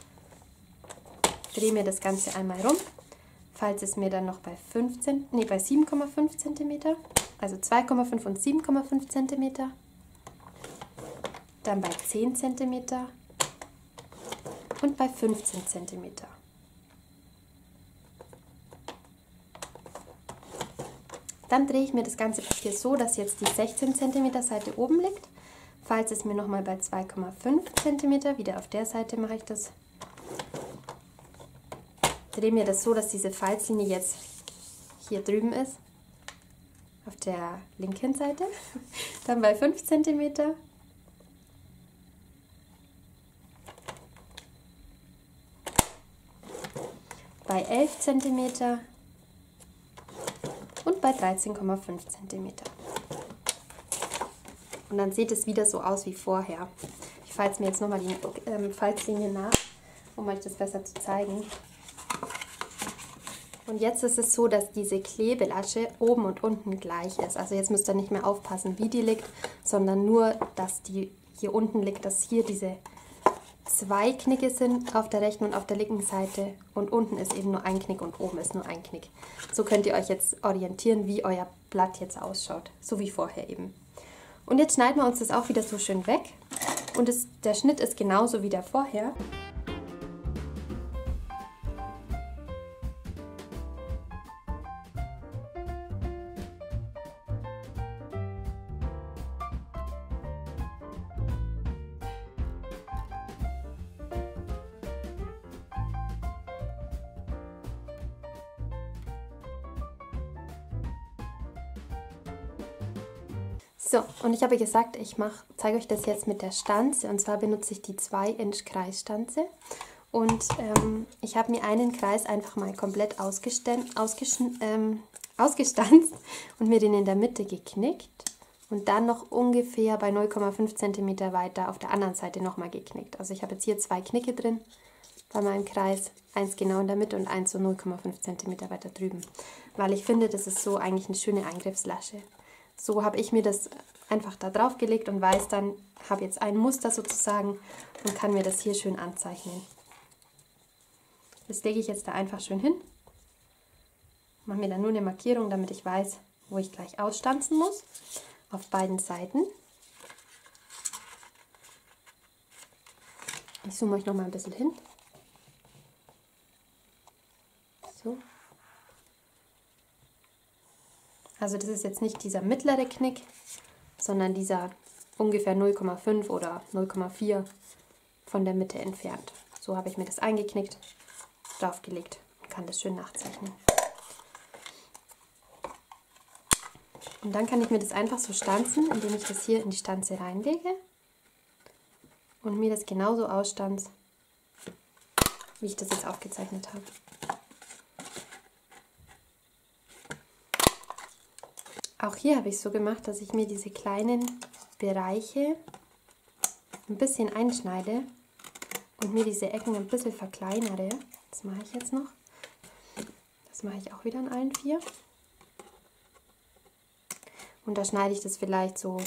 Drehe mir das Ganze einmal rum. Falze es mir dann noch bei, fünfzehn, nee, bei sieben Komma fünf Zentimeter. also zwei Komma fünf und sieben Komma fünf Zentimeter. Dann bei zehn Zentimeter und bei fünfzehn Zentimeter. Dann drehe ich mir das ganze Papier so, dass jetzt die sechzehn Zentimeter Seite oben liegt. Falze es mir nochmal bei zwei Komma fünf Zentimeter, wieder auf der Seite mache ich das. Drehe mir das so, dass diese Falzlinie jetzt hier drüben ist, auf der linken Seite. Dann bei fünf Zentimeter. Bei elf Zentimeter und bei dreizehn Komma fünf Zentimeter. Und dann sieht es wieder so aus wie vorher. Ich falze mir jetzt nochmal die ähm, Falzlinie nach, um euch das besser zu zeigen. Und jetzt ist es so, dass diese Klebelasche oben und unten gleich ist. Also jetzt müsst ihr nicht mehr aufpassen, wie die liegt, sondern nur, dass die hier unten liegt, dass hier diese zwei Knicke sind auf der rechten und auf der linken Seite. Und unten ist eben nur ein Knick und oben ist nur ein Knick. So könnt ihr euch jetzt orientieren, wie euer Blatt jetzt ausschaut. So wie vorher eben. Und jetzt schneiden wir uns das auch wieder so schön weg. Und es, der Schnitt ist genauso wie der vorher. So, und ich habe gesagt, ich zeige euch das jetzt mit der Stanze. Und zwar benutze ich die zwei Inch Kreisstanze. Und ähm, ich habe mir einen Kreis einfach mal komplett ähm, ausgestanzt und mir den in der Mitte geknickt. Und dann noch ungefähr bei null Komma fünf Zentimeter weiter auf der anderen Seite nochmal geknickt. Also ich habe jetzt hier zwei Knicke drin bei meinem Kreis. Eins genau in der Mitte und eins so null Komma fünf Zentimeter weiter drüben. Weil ich finde, das ist so eigentlich eine schöne Eingriffslasche. So habe ich mir das einfach da drauf gelegt und weiß dann, habe jetzt ein Muster sozusagen und kann mir das hier schön anzeichnen. Das lege ich jetzt da einfach schön hin. Mache mir dann nur eine Markierung, damit ich weiß, wo ich gleich ausstanzen muss. Auf beiden Seiten. Ich zoome euch noch mal ein bisschen hin. So. Also das ist jetzt nicht dieser mittlere Knick, sondern dieser ungefähr null Komma fünf oder null Komma vier von der Mitte entfernt. So habe ich mir das eingeknickt, draufgelegt und kann das schön nachzeichnen. Und dann kann ich mir das einfach so stanzen, indem ich das hier in die Stanze reinlege und mir das genauso ausstanze, wie ich das jetzt aufgezeichnet habe. Auch hier habe ich es so gemacht, dass ich mir diese kleinen Bereiche ein bisschen einschneide und mir diese Ecken ein bisschen verkleinere. Das mache ich jetzt noch. Das mache ich auch wieder an allen vier. Und da schneide ich das vielleicht so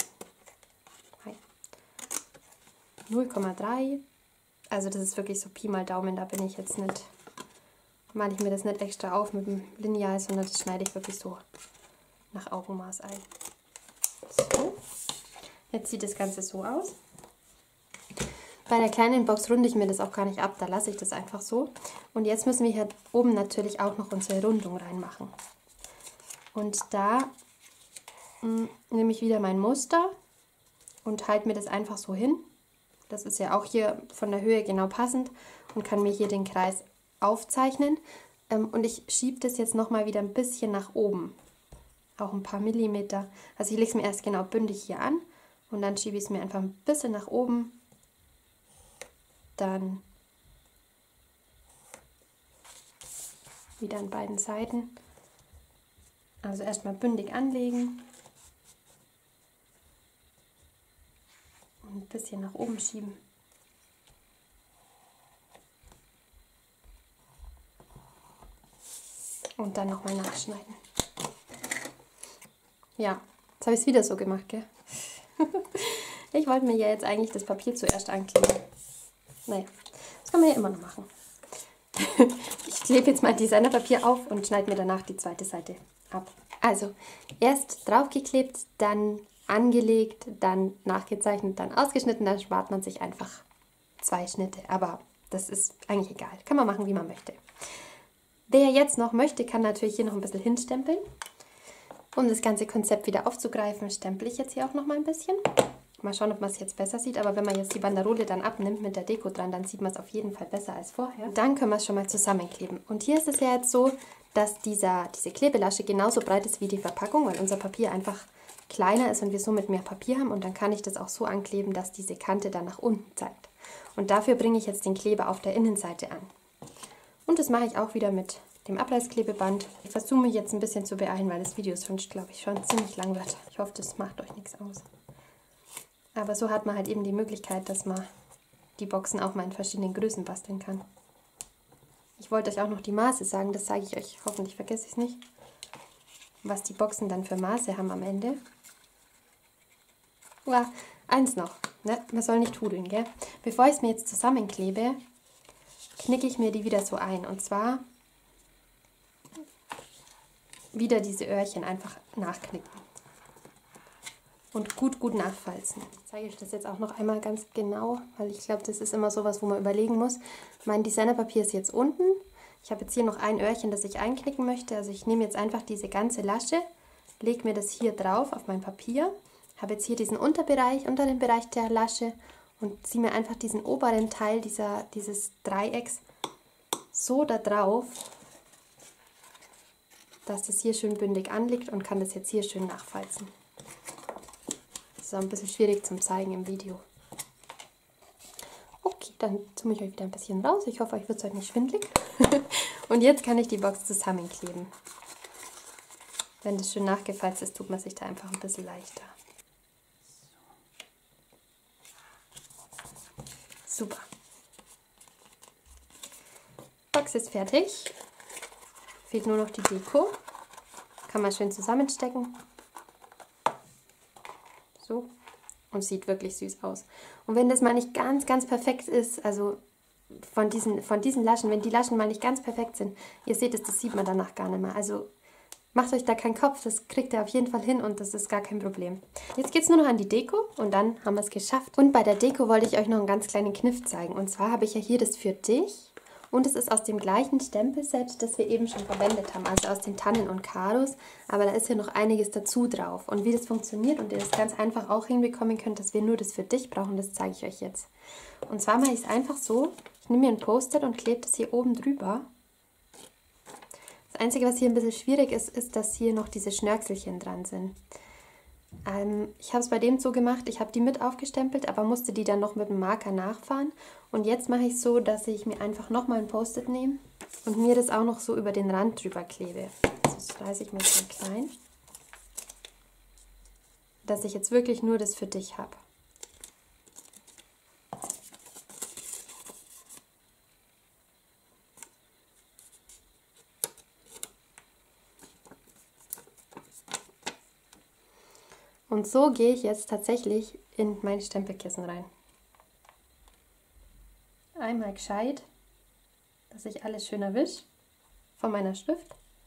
null Komma drei. Also das ist wirklich so Pi mal Daumen, da bin ich jetzt nicht, male ich mir das nicht extra auf mit dem Lineal, sondern das schneide ich wirklich so nach Augenmaß ein. So, jetzt sieht das Ganze so aus. Bei der kleinen Box runde ich mir das auch gar nicht ab, da lasse ich das einfach so. Und jetzt müssen wir hier oben natürlich auch noch unsere Rundung reinmachen. Und da mh, nehme ich wieder mein Muster und halte mir das einfach so hin. Das ist ja auch hier von der Höhe genau passend und kann mir hier den Kreis aufzeichnen. Ähm, und ich schiebe das jetzt nochmal wieder ein bisschen nach oben. Auch ein paar Millimeter. Also ich lege es mir erst genau bündig hier an und dann schiebe ich es mir einfach ein bisschen nach oben. Dann wieder an beiden Seiten. Also erstmal bündig anlegen und ein bisschen nach oben schieben. Und dann nochmal nachschneiden. Ja, jetzt habe ich es wieder so gemacht, gell? Ich wollte mir ja jetzt eigentlich das Papier zuerst ankleben. Naja, das kann man ja immer noch machen. Ich klebe jetzt mein Designerpapier auf und schneide mir danach die zweite Seite ab. Also, erst draufgeklebt, dann angelegt, dann nachgezeichnet, dann ausgeschnitten, dann spart man sich einfach zwei Schnitte. Aber das ist eigentlich egal. Kann man machen, wie man möchte. Wer jetzt noch möchte, kann natürlich hier noch ein bisschen hinstempeln. Um das ganze Konzept wieder aufzugreifen, stempel ich jetzt hier auch noch mal ein bisschen. Mal schauen, ob man es jetzt besser sieht. Aber wenn man jetzt die Banderole dann abnimmt mit der Deko dran, dann sieht man es auf jeden Fall besser als vorher. Dann können wir es schon mal zusammenkleben. Und hier ist es ja jetzt so, dass dieser, diese Klebelasche genauso breit ist wie die Verpackung, weil unser Papier einfach kleiner ist und wir somit mehr Papier haben. Und dann kann ich das auch so ankleben, dass diese Kante dann nach unten zeigt. Und dafür bringe ich jetzt den Kleber auf der Innenseite an. Und das mache ich auch wieder mit dem Abreißklebeband. Ich versuche mich jetzt ein bisschen zu beeilen, weil das Video sonst, glaube ich, schon ziemlich lang wird. Ich hoffe, das macht euch nichts aus. Aber so hat man halt eben die Möglichkeit, dass man die Boxen auch mal in verschiedenen Größen basteln kann. Ich wollte euch auch noch die Maße sagen, das sage ich euch, hoffentlich vergesse ich es nicht, was die Boxen dann für Maße haben am Ende. Ja, eins noch, ne? Man soll nicht hudeln, gell? Bevor ich es mir jetzt zusammenklebe, knicke ich mir die wieder so ein. Und zwar wieder diese Öhrchen einfach nachknicken. Und gut, gut nachfalzen. Ich zeige euch das jetzt auch noch einmal ganz genau, weil ich glaube, das ist immer sowas, wo man überlegen muss. Mein Designerpapier ist jetzt unten. Ich habe jetzt hier noch ein Öhrchen, das ich einknicken möchte. Also ich nehme jetzt einfach diese ganze Lasche, lege mir das hier drauf auf mein Papier, habe jetzt hier diesen Unterbereich, unter dem Bereich der Lasche und ziehe mir einfach diesen oberen Teil dieser, dieses Dreiecks so da drauf, dass das hier schön bündig anliegt und kann das jetzt hier schön nachfalzen. Das ist auch ein bisschen schwierig zum Zeigen im Video. Okay, dann zoome ich euch wieder ein bisschen raus. Ich hoffe, euch wird es heute nicht schwindelig. Und jetzt kann ich die Box zusammenkleben. Wenn das schön nachgefalzt ist, tut man sich da einfach ein bisschen leichter. Super. Box ist fertig. Fehlt nur noch die Deko. Kann man schön zusammenstecken. So. Und sieht wirklich süß aus. Und wenn das mal nicht ganz, ganz perfekt ist, also von diesen, von diesen Laschen, wenn die Laschen mal nicht ganz perfekt sind, ihr seht es, das sieht man danach gar nicht mehr. Also macht euch da keinen Kopf, das kriegt ihr auf jeden Fall hin und das ist gar kein Problem. Jetzt geht es nur noch an die Deko und dann haben wir es geschafft. Und bei der Deko wollte ich euch noch einen ganz kleinen Kniff zeigen. Und zwar habe ich ja hier das für dich. Und es ist aus dem gleichen Stempelset, das wir eben schon verwendet haben, also aus den Tannen und Karos. Aber da ist ja noch einiges dazu drauf. Und wie das funktioniert und ihr das ganz einfach auch hinbekommen könnt, dass wir nur das für dich brauchen, das zeige ich euch jetzt. Und zwar mache ich es einfach so, ich nehme mir ein Post-it und klebe das hier oben drüber. Das Einzige, was hier ein bisschen schwierig ist, ist, dass hier noch diese Schnörkelchen dran sind. Ähm, ich habe es bei dem so gemacht, ich habe die mit aufgestempelt, aber musste die dann noch mit dem Marker nachfahren. Und jetzt mache ich es so, dass ich mir einfach nochmal ein Post-it nehme und mir das auch noch so über den Rand drüber klebe. Also das reiße ich mir so klein. Dass ich jetzt wirklich nur das für dich habe. Und so gehe ich jetzt tatsächlich in mein Stempelkissen rein. Einmal gescheit, dass ich alles schön erwische von meiner Schrift.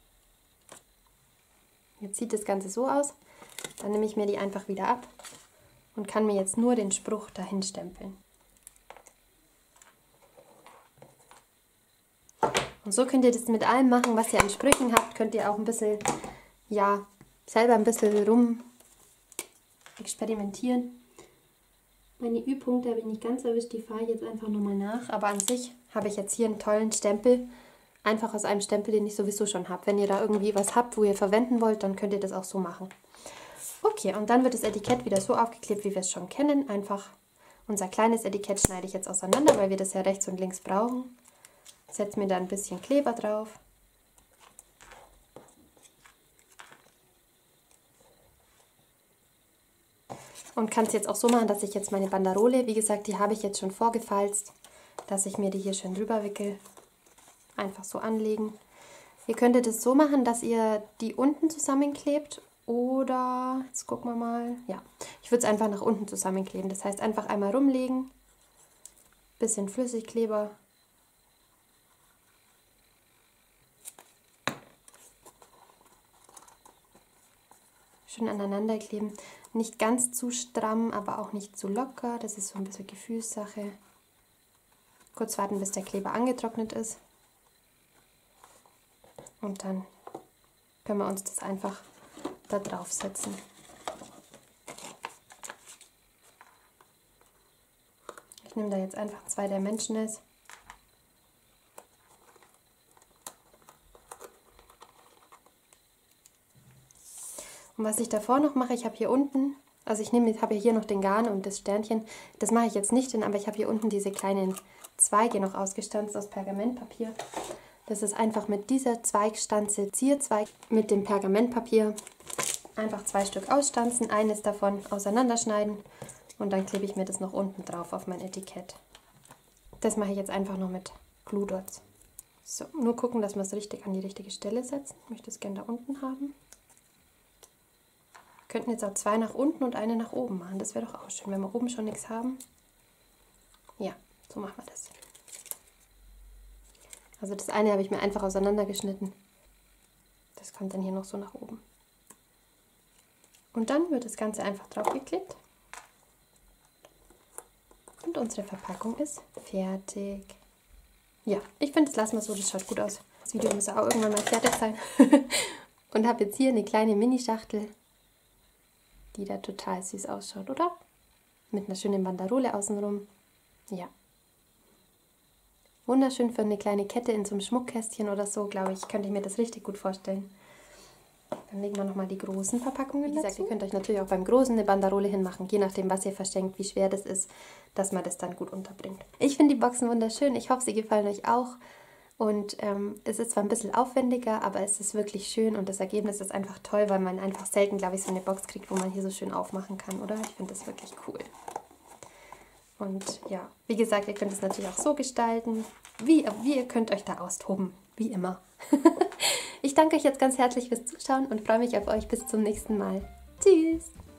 Jetzt sieht das Ganze so aus. Dann nehme ich mir die einfach wieder ab und kann mir jetzt nur den Spruch dahin stempeln. Und so könnt ihr das mit allem machen, was ihr an Sprüchen habt. Könnt ihr auch ein bisschen, ja, selber ein bisschen rum experimentieren. Meine Ü-Punkte habe ich nicht ganz erwischt, die fahre ich jetzt einfach nochmal nach. Aber an sich habe ich jetzt hier einen tollen Stempel, einfach aus einem Stempel, den ich sowieso schon habe. Wenn ihr da irgendwie was habt, wo ihr verwenden wollt, dann könnt ihr das auch so machen. Okay, und dann wird das Etikett wieder so aufgeklebt, wie wir es schon kennen. Einfach unser kleines Etikett schneide ich jetzt auseinander, weil wir das ja rechts und links brauchen. Setze mir da ein bisschen Kleber drauf. Und kann es jetzt auch so machen, dass ich jetzt meine Banderole, wie gesagt, die habe ich jetzt schon vorgefalzt, dass ich mir die hier schön drüber wickel. Einfach so anlegen. Ihr könntet es so machen, dass ihr die unten zusammenklebt oder, jetzt gucken wir mal, ja, ich würde es einfach nach unten zusammenkleben. Das heißt, einfach einmal rumlegen, bisschen Flüssigkleber. schön aneinander kleben. Nicht ganz zu stramm, aber auch nicht zu locker. Das ist so ein bisschen Gefühlssache. Kurz warten, bis der Kleber angetrocknet ist. Und dann können wir uns das einfach da drauf setzen. Ich nehme da jetzt einfach zwei Dimensionals. Und was ich davor noch mache, ich habe hier unten, also ich nehme, habe hier noch den Garn und das Sternchen, das mache ich jetzt nicht hin, aber ich habe hier unten diese kleinen Zweige noch ausgestanzt aus Pergamentpapier. Das ist einfach mit dieser Zweigstanze, Zierzweig, mit dem Pergamentpapier einfach zwei Stück ausstanzen, eines davon auseinanderschneiden und dann klebe ich mir das noch unten drauf auf mein Etikett. Das mache ich jetzt einfach noch mit Glue Dots. So, nur gucken, dass wir es richtig an die richtige Stelle setzen. Ich möchte es gerne da unten haben. Wir könnten jetzt auch zwei nach unten und eine nach oben machen. Das wäre doch auch schön, wenn wir oben schon nichts haben. Ja, so machen wir das. Also das eine habe ich mir einfach auseinandergeschnitten. Das kommt dann hier noch so nach oben. Und dann wird das Ganze einfach draufgeklebt. Und unsere Verpackung ist fertig. Ja, ich finde, das lassen wir so, das schaut gut aus. Das Video muss auch irgendwann mal fertig sein. Und habe jetzt hier eine kleine Mini-Schachtel, die da total süß ausschaut, oder? Mit einer schönen Banderole außenrum. Ja. Wunderschön für eine kleine Kette in so einem Schmuckkästchen oder so, glaube ich, könnte ich mir das richtig gut vorstellen. Dann legen wir nochmal die großen Verpackungen dazu. Wie gesagt, ihr könnt euch natürlich auch beim Großen eine Banderole hinmachen, je nachdem, was ihr verschenkt, wie schwer das ist, dass man das dann gut unterbringt. Ich finde die Boxen wunderschön, ich hoffe, sie gefallen euch auch. Und ähm, es ist zwar ein bisschen aufwendiger, aber es ist wirklich schön und das Ergebnis ist einfach toll, weil man einfach selten, glaube ich, so eine Box kriegt, wo man hier so schön aufmachen kann, oder? Ich finde das wirklich cool. Und ja, wie gesagt, ihr könnt es natürlich auch so gestalten, wie, wie ihr könnt euch da austoben, wie immer. Ich danke euch jetzt ganz herzlich fürs Zuschauen und freue mich auf euch bis zum nächsten Mal. Tschüss!